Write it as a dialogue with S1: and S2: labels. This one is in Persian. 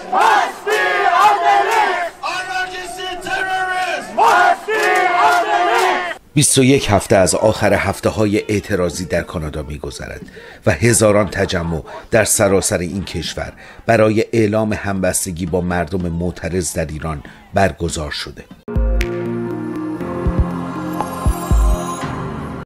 S1: مستی 21 هفته از آخر هفته‌های اعتراضی در کانادا می‌گذرد و هزاران تجمع در سراسر این کشور برای اعلام همبستگی با مردم معترض در ایران برگزار شده.